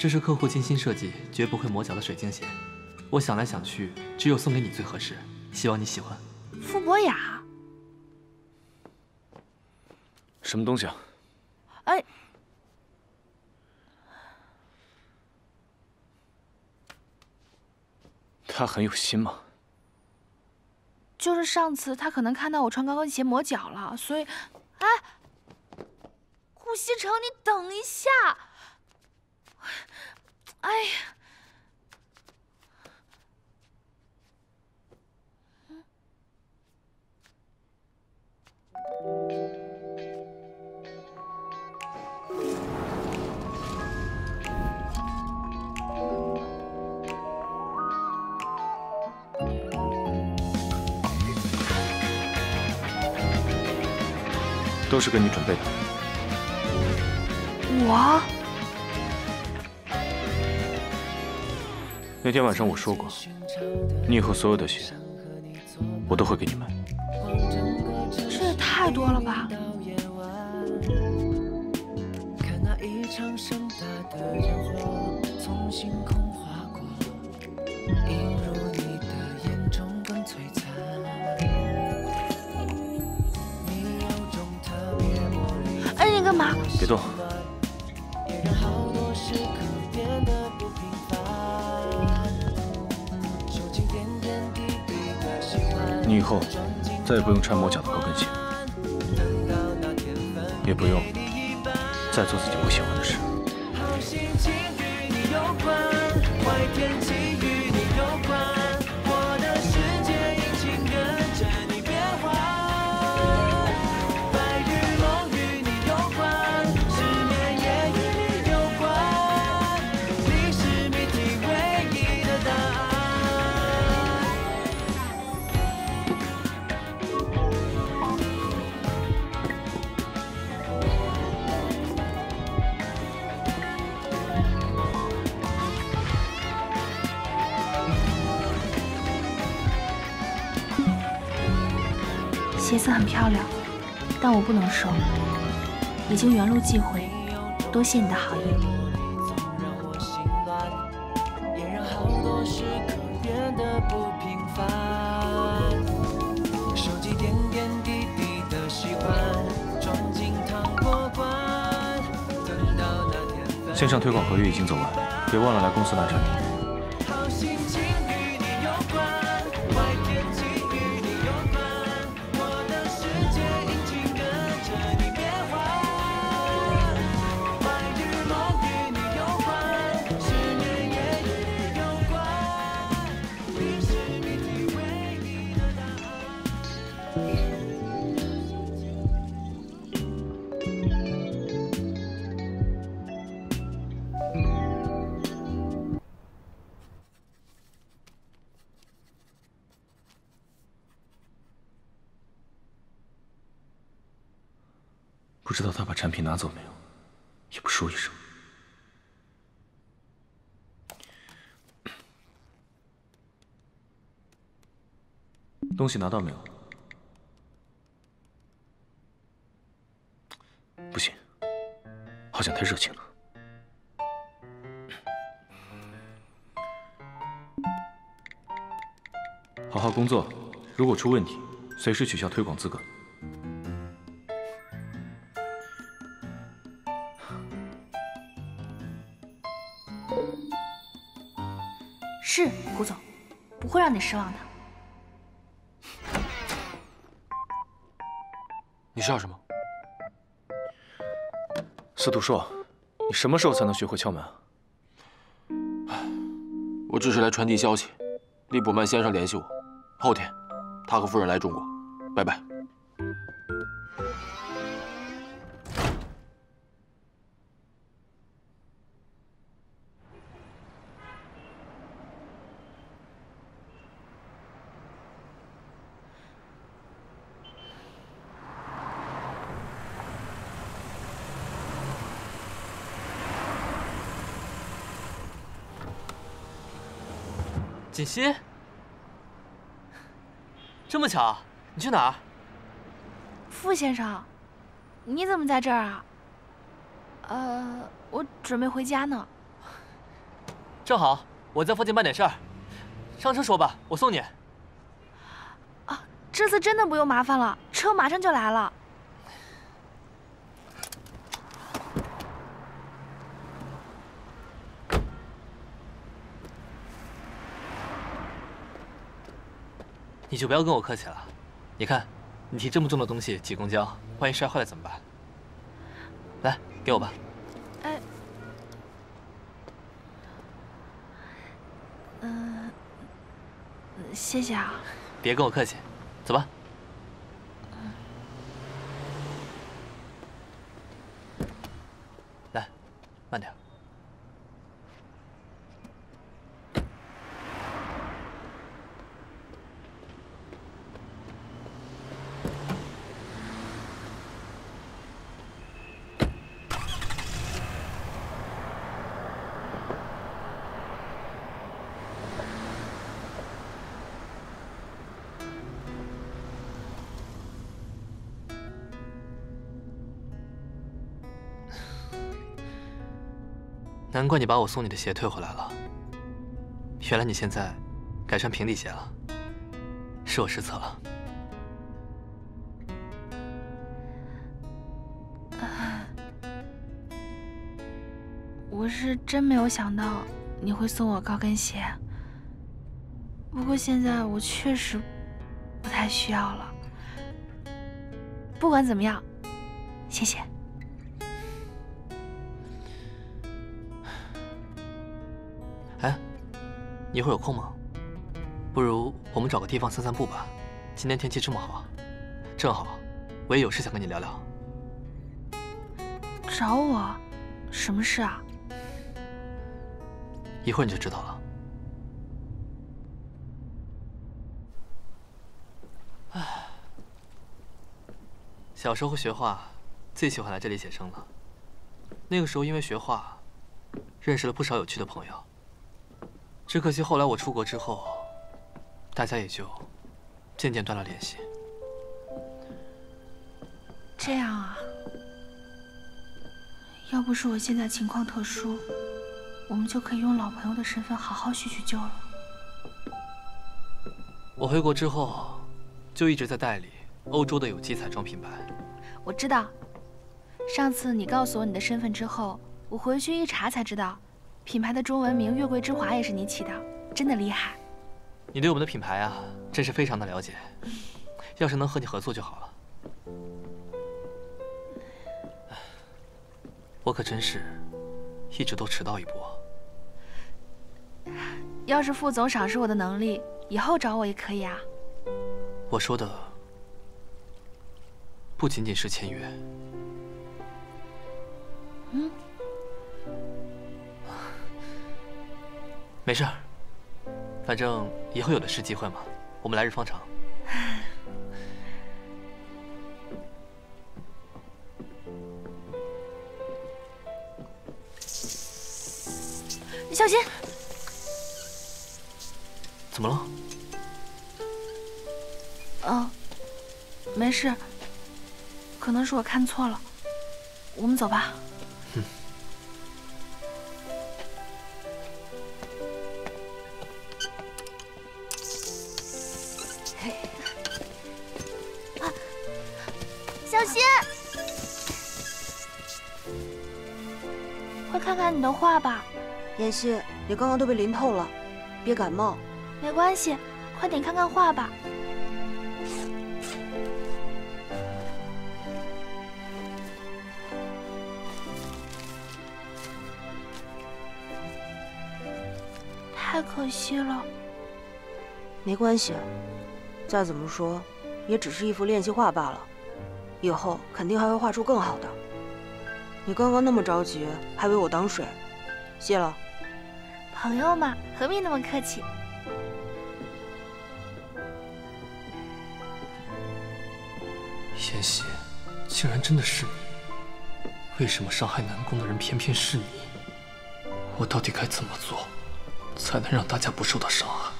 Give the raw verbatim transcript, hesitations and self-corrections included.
这是客户精心设计，绝不会磨脚的水晶鞋。我想来想去，只有送给你最合适，希望你喜欢。 傅博雅， 什么东西啊？ 哎， 他很有心吗？ 就是上次他可能看到我穿高跟鞋磨脚了，所以，哎，顾西城，你等一下，哎呀。 都是给你准备的。 我那天晚上我说过，你以后所有的鞋，我都会给你买。 这也太多了吧！哎，你干嘛？ 别动。你以后再也不用穿磨脚的高跟鞋，也不用再做自己不喜欢的事。 鞋子很漂亮，但我不能收，已经原路寄回，多谢你的好意。 线上推广合约已经走完，别忘了来公司拿产品。 不知道他把产品拿走没有，也不说一声。东西拿到没有？不行，好像太热情了。好好工作，如果出问题，随时取消推广资格。 是，顾总，不会让你失望的。 你笑什么？ 司徒硕，你什么时候才能学会敲门啊？ 我只是来传递消息。利卜曼先生联系我，后天他和夫人来中国，拜拜。 锦溪，这么巧，你去哪儿？ 傅先生，你怎么在这儿啊？呃，我准备回家呢。 正好我在附近办点事儿，上车说吧，我送你。 啊，这次真的不用麻烦了，车马上就来了。 你就不要跟我客气了。你看，你提这么重的东西挤公交，万一摔坏了怎么办？来，给我吧。 哎。 嗯，谢谢啊。 别跟我客气，走吧。来，慢点。难怪你把我送你的鞋退回来了。原来你现在改穿平底鞋了，是我失策了。 我是真没有想到你会送我高跟鞋，不过现在我确实不太需要了。不管怎么样，谢谢。 哎，你一会儿有空吗？不如我们找个地方散散步吧。今天天气这么好，正好我也有事想跟你聊聊。 找我？什么事啊？ 一会儿你就知道了。唉，小时候学画，最喜欢来这里写生了。那个时候因为学画，认识了不少有趣的朋友。 只可惜后来我出国之后，大家也就渐渐断了联系。 这样啊，要不是我现在情况特殊，我们就可以用老朋友的身份好好叙叙旧了。 我回国之后，就一直在代理欧洲的有机彩妆品牌。 我知道，上次你告诉我你的身份之后，我回去一查才知道。 品牌的中文名“月桂之华”也是你起的，真的厉害。 你对我们的品牌啊，真是非常的了解。要是能和你合作就好了。我可真是一直都迟到一步。 要是副总赏识我的能力，以后找我也可以啊。 我说的不仅仅是签约。 嗯。 没事儿，反正以后有的是机会嘛。我们来日方长。 你小心！ 怎么了？ 哦，没事，可能是我看错了。我们走吧。 小心！快看看你的画吧。 妍希，你刚刚都被淋透了，别感冒。 没关系，快点看看画吧。太可惜了。 没关系，再怎么说，也只是一幅练习画罢了。 以后肯定还会画出更好的。你刚刚那么着急，还为我挡水，谢了。 朋友嘛，何必那么客气？ 妍希，竟然真的是你！为什么伤害南宫的人偏偏是你？我到底该怎么做，才能让大家不受到伤害？